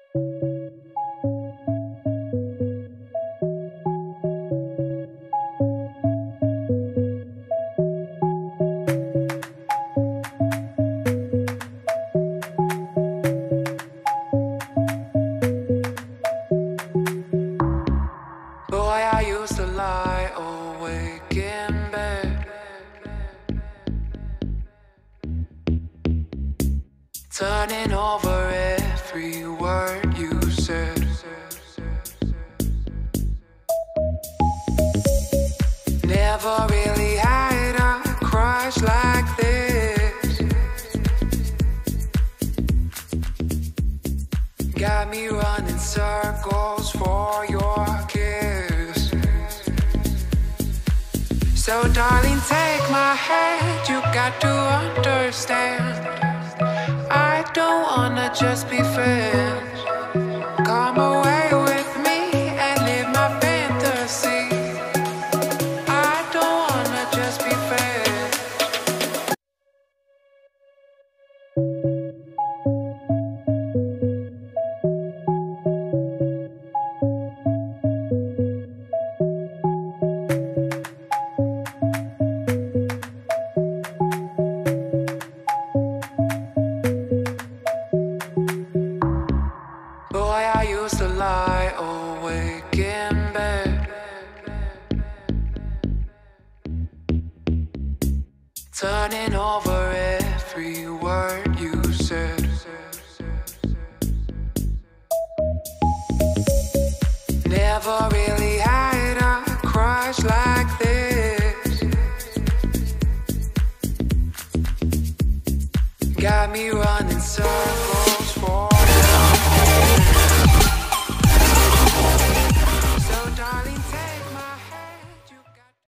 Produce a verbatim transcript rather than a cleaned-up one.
Boy, I used to lie awake in bed, turning over every word you said. Never really had a crush like this. Got me running circles for your kiss. So darling, take my hand, you got to understand, I don't wanna just be friends. Come away with me and live my fantasy. I don't wanna just be friends. Boy, I used to lie awake in bed, turning over every word you said. Never really had a crush like this. Got me running circles.